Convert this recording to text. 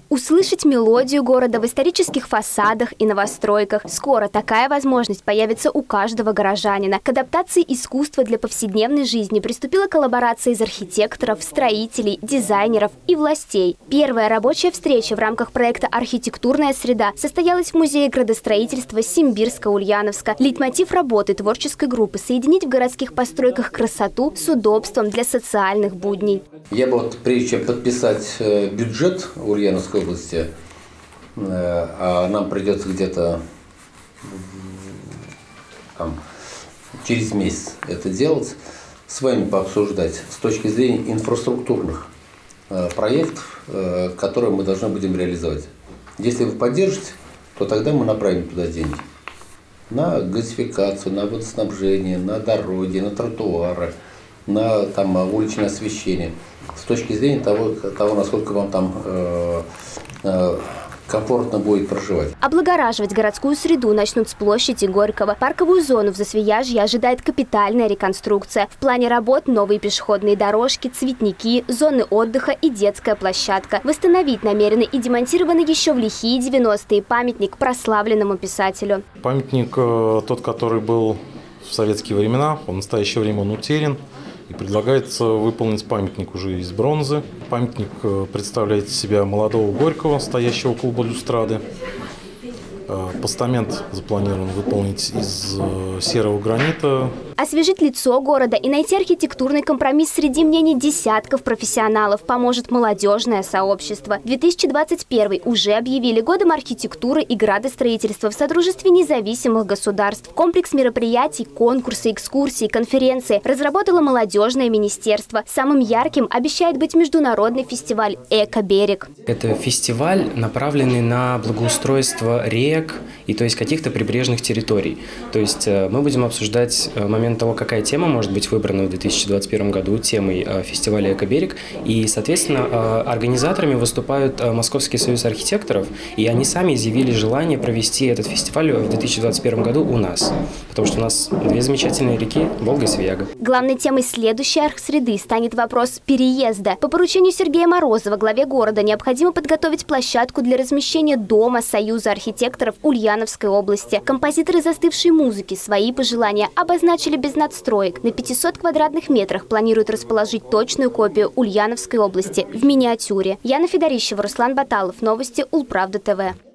Услышать мелодию города в исторических фасадах и новостройках. Скоро такая возможность появится у каждого горожанина. К адаптации искусства для повседневной жизни приступила коллаборация из архитекторов, строителей, дизайнеров и властей. Первая рабочая встреча в рамках проекта «Архитектурная среда» состоялась в Музее градостроительства Симбирска-Ульяновска. Лейтмотив работы творческой группы – соединить в городских постройках красоту с удобством для социальных будней. Я бы прежде чем подписать бюджет Ульяновской области, а нам придется где-то через месяц это делать, с вами пообсуждать с точки зрения инфраструктурных проектов, которые мы должны будем реализовать. Если вы поддержите, то тогда мы направим туда деньги. На газификацию, на водоснабжение, на дороги, на тротуары, на уличное освещение. С точки зрения того, насколько вам там комфортно будет проживать. Облагораживать городскую среду начнут с площади Горького. Парковую зону в Засвияжье ожидает капитальная реконструкция. В плане работ новые пешеходные дорожки, цветники, зоны отдыха и детская площадка. Восстановить намерены и демонтированы еще в лихие 90-е памятник прославленному писателю. Памятник тот, который был в советские времена, в настоящее время он утерян. И предлагается выполнить памятник уже из бронзы. Памятник представляет из себя молодого Горького, стоящего около балюстрады. Постамент запланирован выполнить из серого гранита. Освежить лицо города и найти архитектурный компромисс среди мнений десятков профессионалов поможет молодежное сообщество. 2021 уже объявили годом архитектуры и градостроительства в Содружестве независимых государств. Комплекс мероприятий, конкурсы, экскурсии, конференции разработало молодежное министерство. Самым ярким обещает быть международный фестиваль «Эко-берег». Это фестиваль, направленный на благоустройство рек и то есть каких-то прибрежных территорий. То есть мы будем обсуждать момент того, какая тема может быть выбрана в 2021 году темой фестиваля «Эко-берег». И, соответственно, организаторами выступают Московский союз архитекторов, и они сами изъявили желание провести этот фестиваль в 2021 году у нас. Потому что у нас две замечательные реки – Волга и Свияга. Главной темой следующей архсреды станет вопрос переезда. По поручению Сергея Морозова, главе города, необходимо подготовить площадку для размещения дома Союза архитекторов Ульяновской области. Композиторы застывшей музыки свои пожелания обозначили без надстроек. На 500 квадратных метрах планируют расположить точную копию Ульяновской области в миниатюре. Яна Федорищева, Руслан Баталов. Новости Улправда ТВ.